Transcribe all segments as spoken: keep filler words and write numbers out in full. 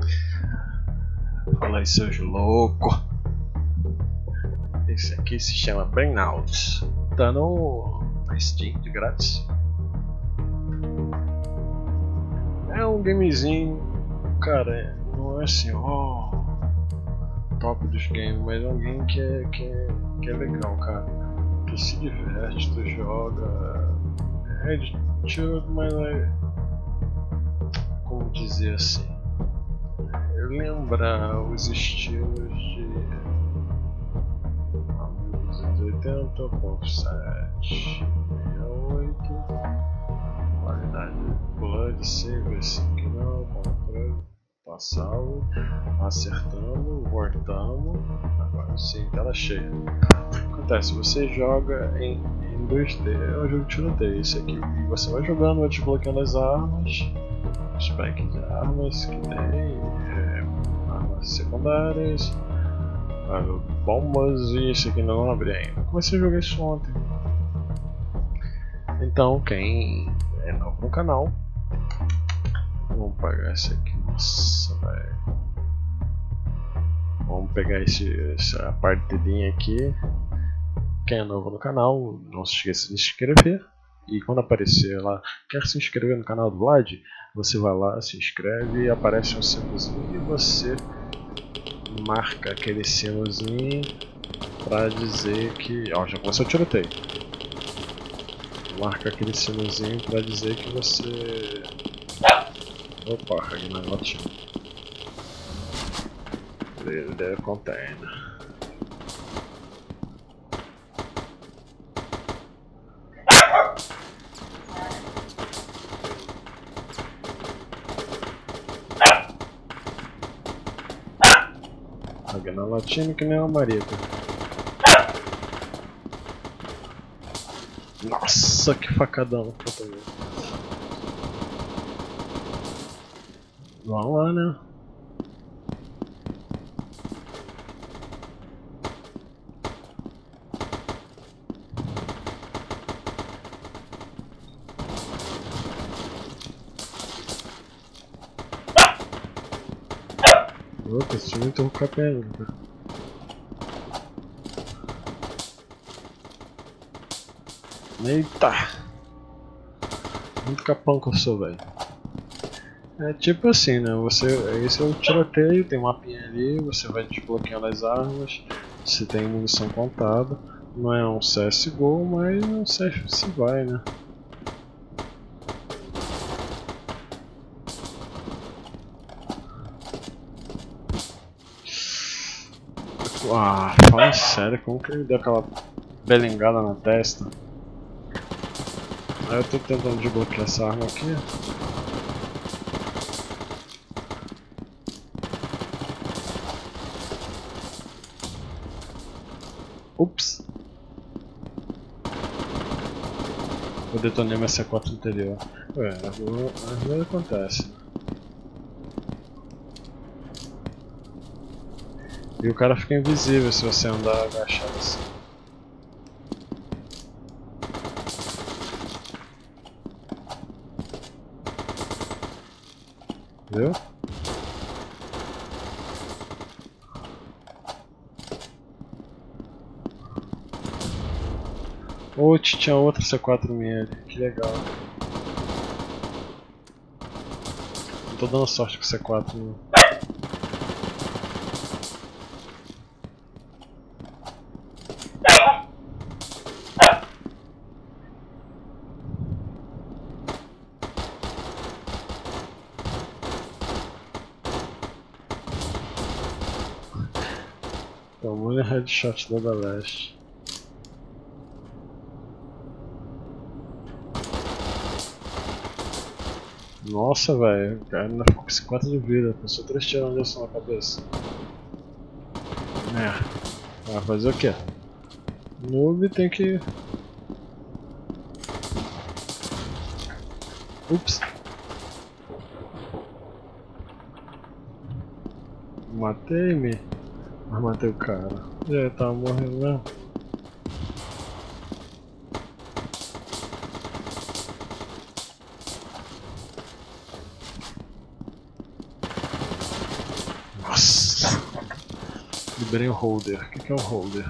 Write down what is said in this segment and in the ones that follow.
Fala aí, seus loucos. Esse aqui se chama Burnout. Tá no Steam de grátis. É um gamezinho, cara, não é assim, ó, top dos games, mas é um game que é, que é, que é legal, cara. Tu se diverte, tu joga. É de tiro, mas é. Como dizer assim? Lembra os estilos de duzentos e oitenta ponto sete oito, qualidade Blood, Silver, cinco não, controle, passado, acertando, voltando, agora sim, tela cheia. Acontece, você joga em, em dois D, é um jogo de tiroteio esse aqui, e você vai jogando, vai desbloqueando as armas, os packs de armas que tem, é, armas secundárias, bombas, e esse aqui não abri ainda. Comecei a jogar isso ontem. Então, quem é novo no canal, vamos pegar esse aqui, nossa, velho. Vamos pegar esse, essa partidinha aqui. Quem é novo no canal, não se esqueça de se inscrever. E quando aparecer lá, quer se inscrever no canal do Vlad, você vai lá, se inscreve e aparece um símbolozinho e você marca aquele símbolozinho pra dizer que... Ó, já começou o tiroteio. Marca aquele símbolozinho pra dizer que você... Opa, aqui na notinha. Ele container. Aqui na latinha que nem uma marido. Nossa, que facadão. Vamos lá, né? Opa, esse time tem um capé, cara. Eita! Muito capão que eu sou, velho. É tipo assim, né? Você, esse é o tiroteio, tem um mapinha ali, você vai desbloqueando as armas, você tem munição contada. Não é um C S G O, mas é um C S se vai, né? Ah, fala sério, como que ele deu aquela belengada na testa? Aí eu tô tentando desbloquear essa arma aqui. Ups! Eu detonei meu C quatro anterior. Ué, às vezes acontece. E o cara fica invisível se você andar agachado assim. Viu? Ou tinha outra C quatro minha ali, que legal. Não tô dando sorte com C quatro não. Tomou-lhe headshot da Leste. Nossa, velho, o cara ainda ficou com cinquenta de vida, pensou três tiros desse na cabeça. É, vai fazer o que? Noob tem que... Ups! Matei-me, mas matei o cara. E aí, tava morrendo mesmo. Nossa! Liberei o holder. O que, que é o holder?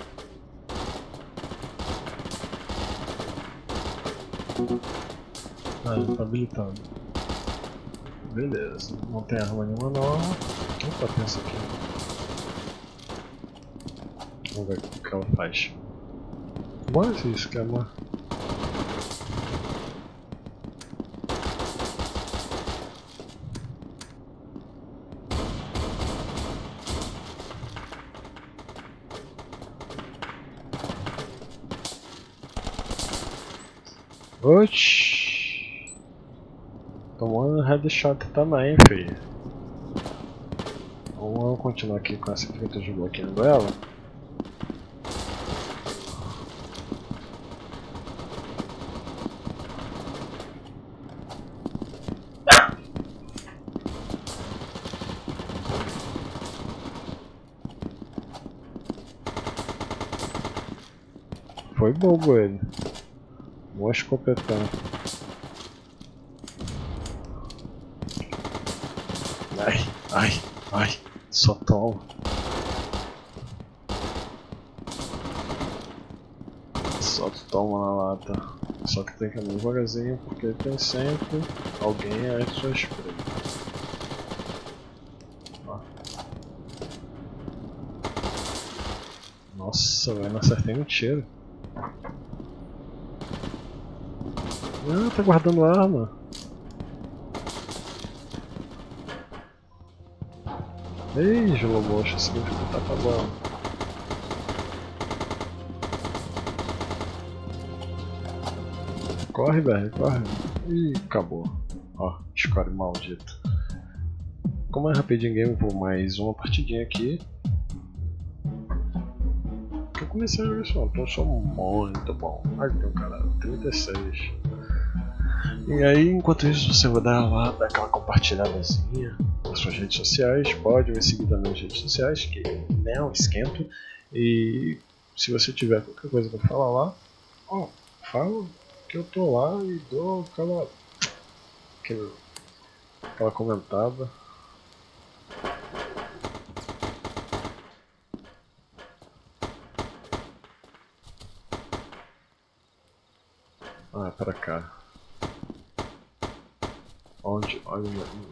Ah, ele tá habilitado. Beleza, não tem arma nenhuma nova. Opa, tem essa aqui. Vamos ver o que ela faz. Bora esse esquema. Oxi! Tomando headshot também, filho. Vamos continuar aqui com essa frita de bloqueando ela. Foi bobo ele. Boa escopetão. Ai, ai, ai. Só toma. Só toma na lata. Só que tem que ir devagarzinho porque tem sempre alguém aí à sua espreita. Nossa, velho, não acertei um tiro. Ah, tá guardando arma. Ei, Gelobocha, significa que tá acabando. Corre, velho, corre. Ih, acabou. Ó, score maldito. Como é rapidinho game, vou mais uma partidinha aqui. Eu comecei a jogar isso, então eu sou muito bom. Ai, tem um cara, trinta e seis. E aí, enquanto isso, você vai dar lá, dar aquela compartilhadazinha nas suas redes sociais. Pode me seguir também nas redes sociais, que não esquento. E se você tiver qualquer coisa pra falar lá, ó, fala que eu tô lá e dou aquela, aquela, aquela comentada. Ah, pra cá. Onde? Olha.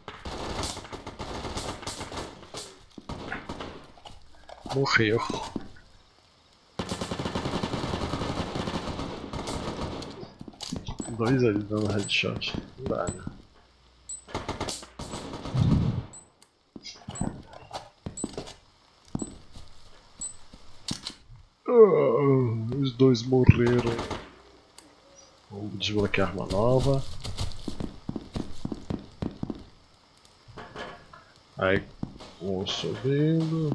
Morreu. Dois ali dando headshot. Não dá, né? Oh, os dois morreram. Vamos desbloquear uma nova. Aí, um subindo.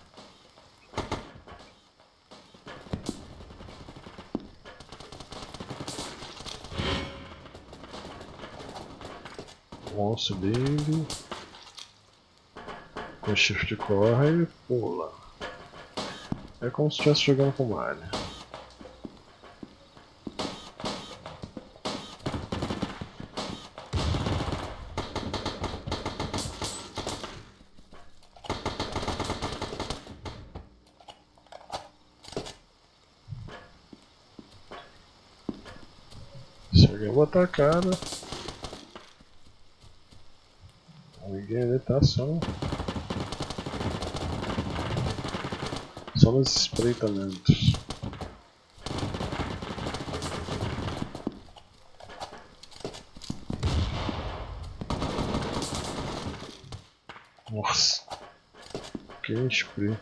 Um subindo. Com shift corre e pula. É como se estivesse jogando com Mario. Cheguei a botar a cara. Ninguém ali tá só. Só nos espreitamentos. Nossa. Que spray.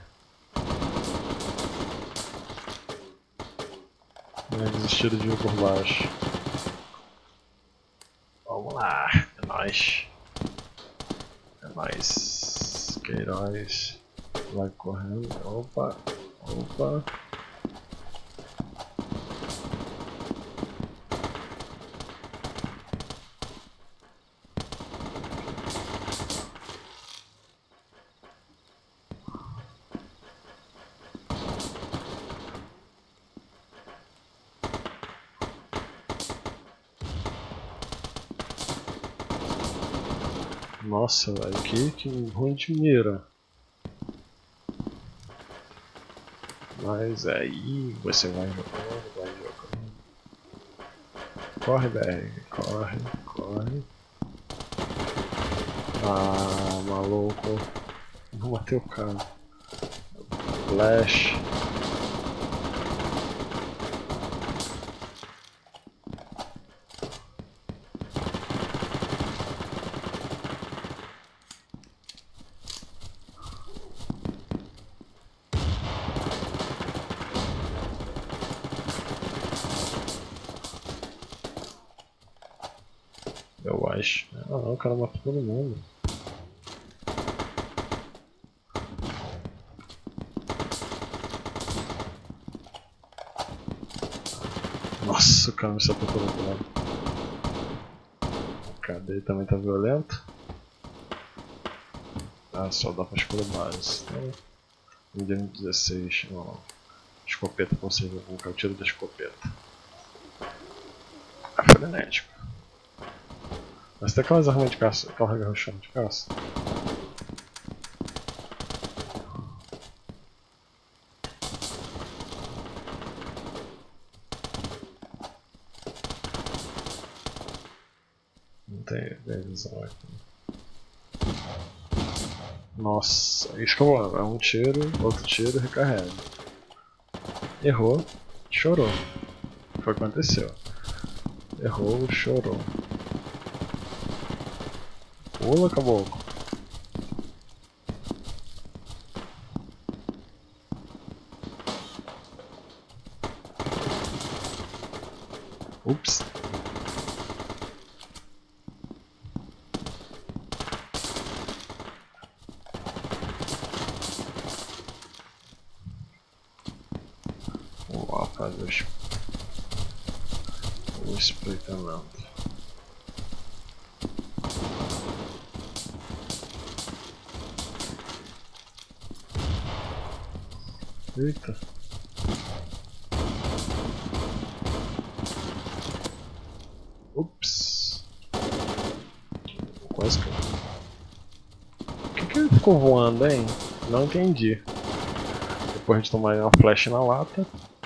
É, desistiram de vir por baixo. Vamos lá, é nóis. É nóis. Queiroz. Vai correndo. Opa, opa. Nossa, velho, que, que ruim de mira. Mas aí você vai jogando, vai jogando. Corre, B R, corre, corre. Ah, maluco. Não matei o cara. Flash. Eu acho. Ah não, o cara matou todo mundo. Nossa, o cara me saltou pelo outro lado. Cadê? Ele também tá violento. Ah, só dá pra escolher base. Então, M dezesseis, não. Escopeta pra você ver o tiro da escopeta. É frenético. Mas tem aquelas armas de caça, aquela garrochão de caça. Não tem, tem visão aqui. Nossa, isso que eu amo. É um tiro, outro tiro, recarrega. Errou, chorou. Foi o que aconteceu. Errou, chorou. Pula, caboclo. Ups. Vamos lá fazer os... o espreitamento. Eita. Ups. Quase que... O que que ele ficou voando, hein? Não entendi. Depois de tomar uma flash na lata.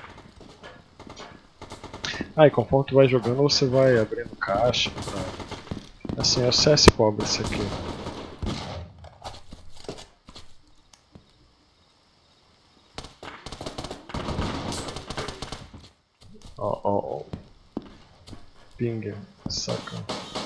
Ah, e conforme tu vai jogando, você vai abrindo caixa. Tá? Assim, é o C S pobre esse aqui. Ó, ó, ó. Ping, saca.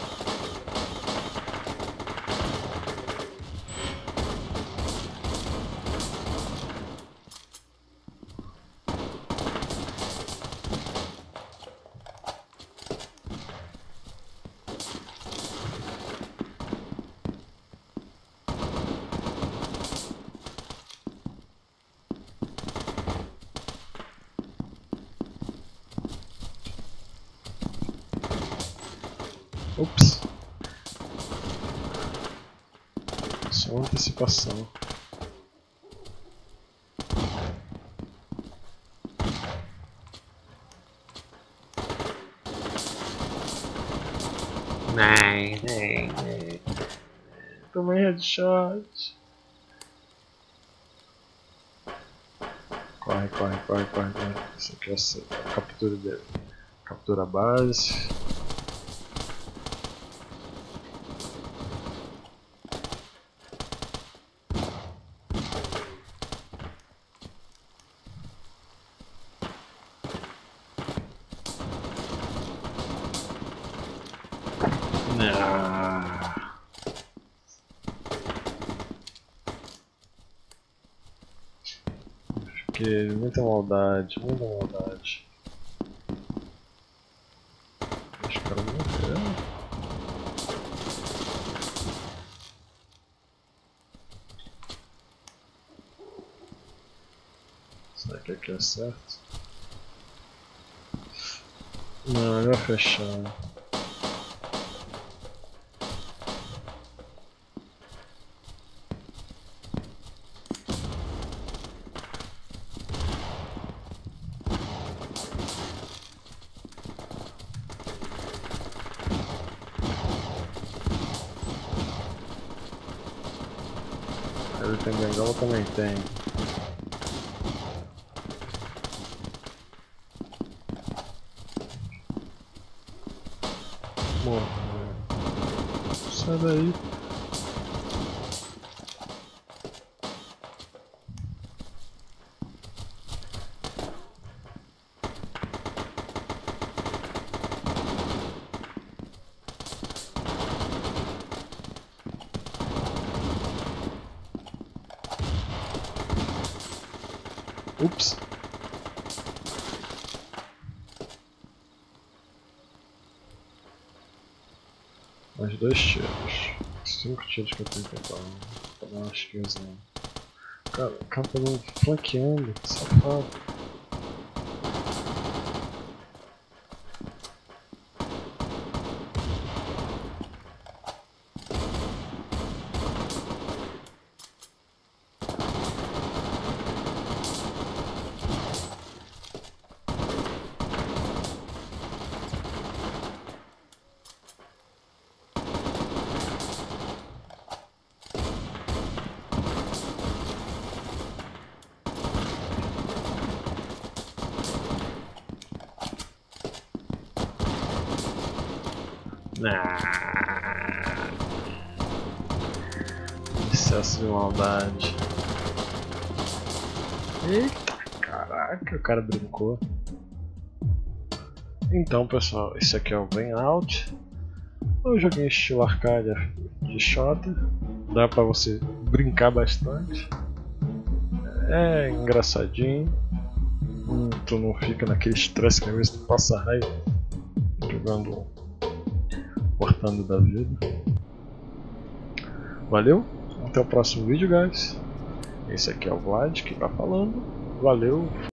Ups. Só uma antecipação. Nem, nem, nem. Tomei headshot. Corre, corre, corre, corre, corre. Isso aqui é a captura dele. Captura a base. Ah. Fiquei muita maldade, muita maldade. Acho que o cara morreu. Será que aqui é certo? Não, ele vai fechar. Ele tem bengala, também tem. Sai daí. Ups. Mais dois tiros. Cinco tiros que eu tenho que dar. Pra dar umas kills não. Cara, o cara tá me flanqueando, que safado. Ah, excesso de maldade. Eita, caraca, o cara brincou. Então pessoal, esse aqui é o Burnout. Eu joguei estilo arcade de shooter. Dá pra você brincar bastante. É engraçadinho. Hum, tu não fica naquele estresse que às vezes tu passa raiva jogando, cortando da vida. Valeu, até o próximo vídeo, guys. Esse aqui é o Vlad que tá falando. Valeu.